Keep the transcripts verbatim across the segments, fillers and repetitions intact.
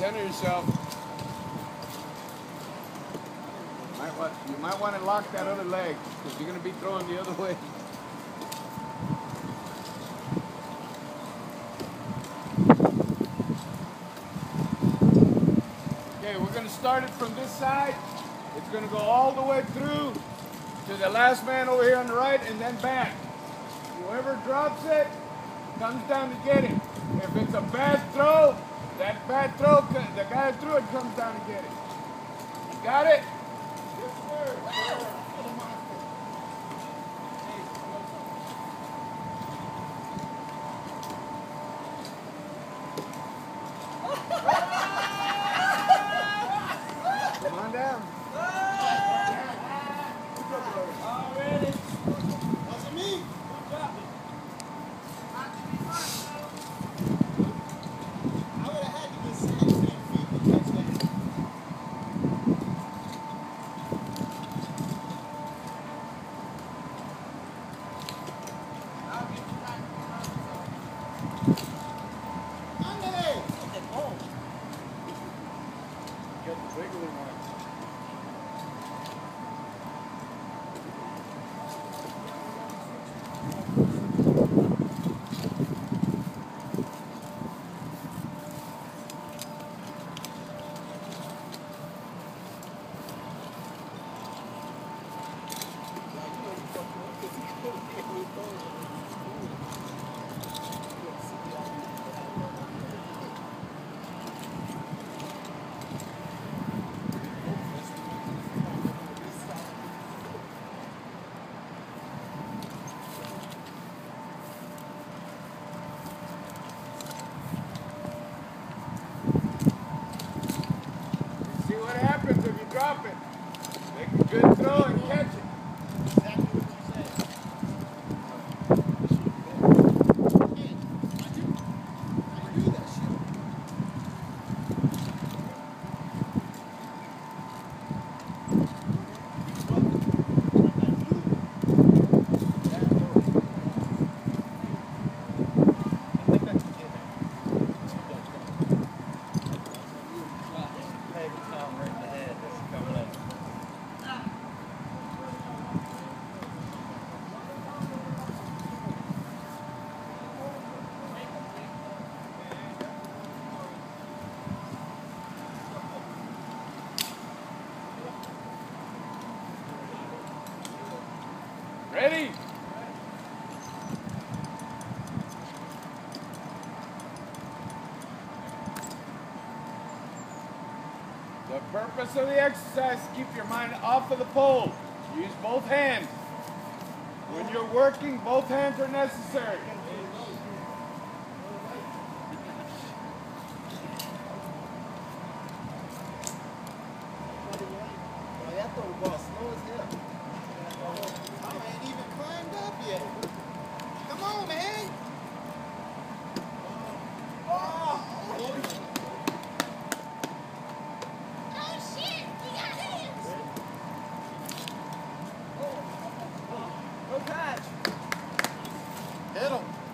Center yourself. Might want, you might want to lock that other leg because you're going to be throwing the other way. Okay, we're going to start it from this side. It's going to go all the way through to the last man over here on the right and then back. Whoever drops it comes down to get it. If it's a bad throw, that bad throw, the guy who threw it comes down to get it. You got it? Yes, sir. Come on down. Already. Wasn't me. Good job. I would have had to get sacked ten feet to catch that. Andre! Get the wiggly one. See what happens if you drop it. Make a good throw and catch it. Exactly what you said. Hey, I do. I do that shit. Ready? The purpose of the exercise is to keep your mind off of the pole. Use both hands. When you're working, both hands are necessary. That throw ball slow as hell. I ain't even climbed up yet. Come on, man. Oh, Oh shit! He got hands! go catch. Hit him.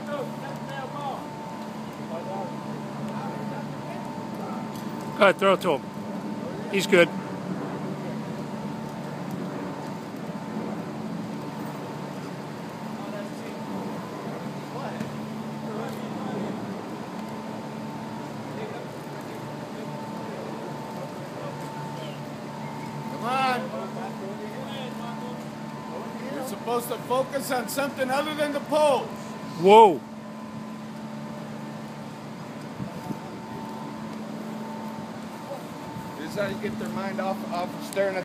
Go ahead, throw it to him. He's good. Come on. You're supposed to focus on something other than the pole. Whoa. This is how you get their mind off, off staring at